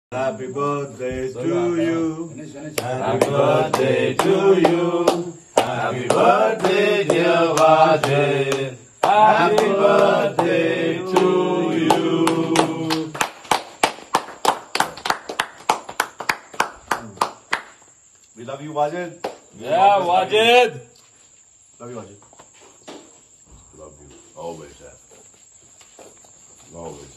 Happy birthday to you. Happy birthday to you. Happy birthday, dear Wajid. Happy birthday to you. We love you, Wajid. Yeah, Wajid. Love you, Wajid. Love you. Always have. Always have.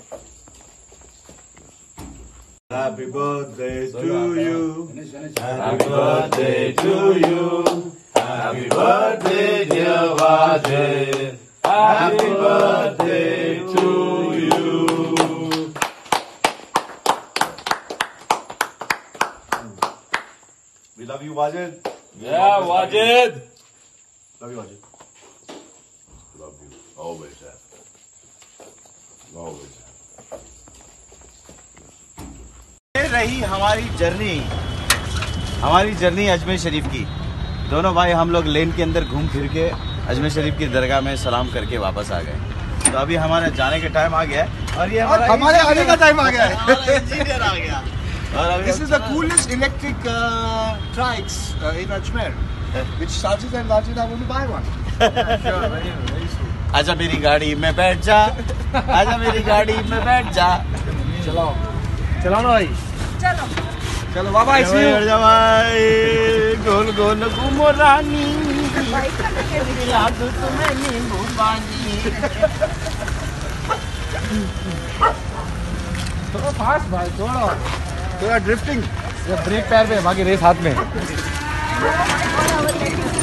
Happy birthday to you. Happy birthday to you. Happy birthday, dear Wajid. Happy birthday to you. We love you, Wajid. Yeah, Wajid. Love you, Wajid. Love you. Always have. Always have. ये रही हमारी journey Ajmer Sharif की। दोनों भाई हम लोग लेन के अंदर घूम फिर के अजमेर शरीफ की दरगाह में सलाम करके वापस आ गए। तो अभी हमारे जाने का टाइम आ गया है और ये हमारे आने का टाइम आ गया है। इंजीनियर आ गया। और This is the coolest electric trikes in Ajmer, which Sajid and Wajid are going to buy one. Sure, very soon. आजा मेरी गाड़ी में बैठ जा, आजा मेरी गाड़ी में बैठ जा। चलाओ ना भाई। चलो चलो बाबा बैठ जा भाई, गोल गोल घूमो रानी, मिला दूं तुम्हें नींबू पानी। थोड़ा फास्ट भाई, थोड़ा ड्रिफ्टिंग। ब्रेक पैर पे, बाकी रेस हाथ में।